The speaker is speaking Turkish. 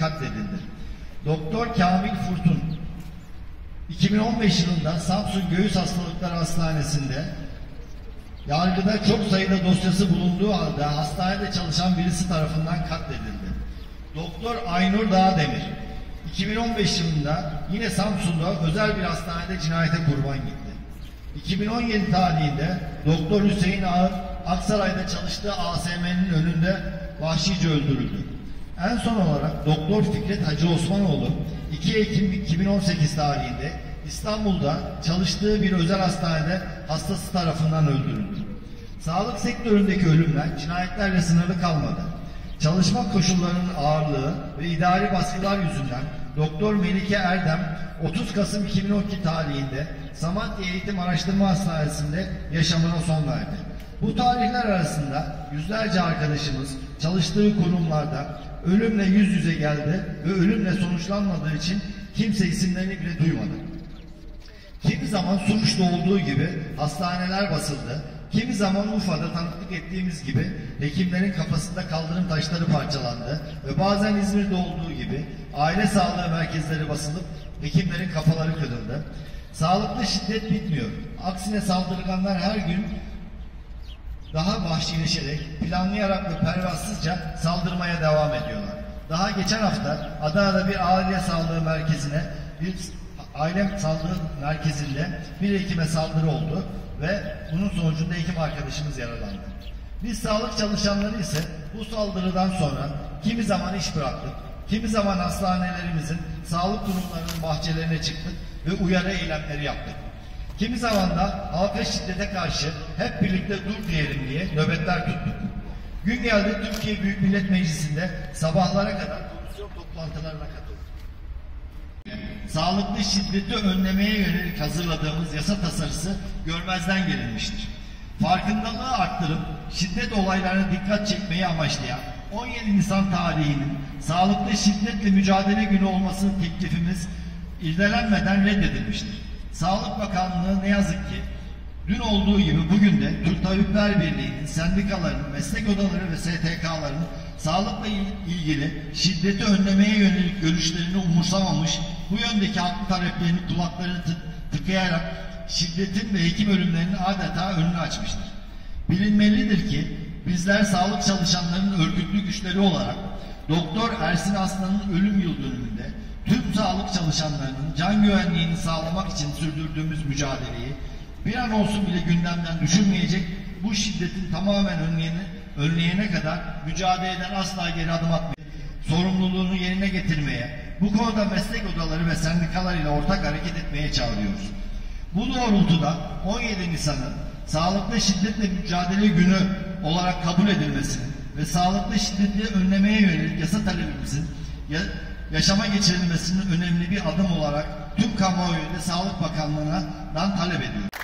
katledildi. Doktor Kamil Furtun 2015 yılında Samsun Göğüs Hastalıkları Hastanesi'nde yargıda çok sayıda dosyası bulunduğu halde hastanede çalışan birisi tarafından katledildi. Doktor Aynur Dağdemir 2015 yılında yine Samsun'da özel bir hastanede cinayete kurban gitti. 2017 tarihinde Doktor Hüseyin Ağır Aksaray'da çalıştığı ASM'nin önünde vahşice öldürüldü. En son olarak Doktor Fikret Hacı Osmanoğlu 2 Ekim 2018 tarihinde İstanbul'da çalıştığı bir özel hastanede hastası tarafından öldürüldü. Sağlık sektöründeki ölümler cinayetlerle sınırlı kalmadı. Çalışma koşullarının ağırlığı ve idari baskılar yüzünden Doktor Melike Erdem 30 Kasım 2012 tarihinde Samatya Eğitim Araştırma Hastanesi'nde yaşamına son verdi. Bu tarihler arasında yüzlerce arkadaşımız çalıştığı kurumlarda ölümle yüz yüze geldi ve ölümle sonuçlanmadığı için kimse isimlerini bile duymadı. Kimi zaman Suruç'ta olduğu gibi hastaneler basıldı, kimi zaman Urfa'da tanıklık ettiğimiz gibi hekimlerin kafasında kaldırım taşları parçalandı ve bazen İzmir'de olduğu gibi aile sağlığı merkezleri basılıp hekimlerin kafaları kırıldı. Sağlıkta şiddet bitmiyor. Aksine saldırganlar her gün daha vahşileşerek, planlayarak ve pervasızca saldırmaya devam ediyorlar. Daha geçen hafta Adana'da bir aile sağlığı merkezine, aile sağlığı merkezinde bir hekime saldırı oldu ve bunun sonucunda hekim arkadaşımız yaralandı. Biz sağlık çalışanları ise bu saldırıdan sonra kimi zaman iş bıraktık, kimi zaman hastanelerimizin sağlık kurumlarının bahçelerine çıktık ve uyarı eylemleri yaptık. Kimi zaman da halka şiddete karşı hep birlikte dur diyelim diye nöbetler tuttuk. Gün geldi Türkiye Büyük Millet Meclisi'nde sabahlara kadar komisyon toplantılarına katıldık. Sağlıklı şiddeti önlemeye yönelik hazırladığımız yasa tasarısı görmezden gelinmiştir. Farkındalığı arttırıp şiddet olaylarına dikkat çekmeyi amaçlayan 17 Nisan tarihinin Sağlıklı Şiddetle Mücadele Günü olmasının teklifimiz irdelenmeden reddedilmiştir. Sağlık Bakanlığı ne yazık ki dün olduğu gibi bugün de Türk Tabipler Birliği'nin, sendikaların, meslek odaları ve STK'ların sağlıkla ilgili şiddeti önlemeye yönelik görüşlerini umursamamış, bu yöndeki haklı taleplerini kulaklarını tıkayarak şiddetin ve hekim ölümlerinin adeta önünü açmıştır. Bilinmelidir ki bizler sağlık çalışanlarının örgütlü güçleri olarak Doktor Ersin Aslan'ın ölüm yıl dönümünde tüm sağlık çalışanlarının can güvenliğini sağlamak için sürdürdüğümüz mücadeleyi bir an olsun bile gündemden düşürmeyecek, bu şiddetin tamamen önleyene kadar mücadeleden asla geri adım atmaya, sorumluluğunu yerine getirmeye, bu konuda meslek odaları ve sendikalar ile ortak hareket etmeye çağırıyoruz. Bu doğrultuda 17 Nisan'ın Sağlıklı Şiddetle Mücadele Günü olarak kabul edilmesini ve sağlıklı şiddeti önlemeye yönelik yasa talebimizin yaşama geçirilmesinin önemli bir adım olarak tüm kamuoyu ve Sağlık Bakanlığı'ndan talep ediyoruz.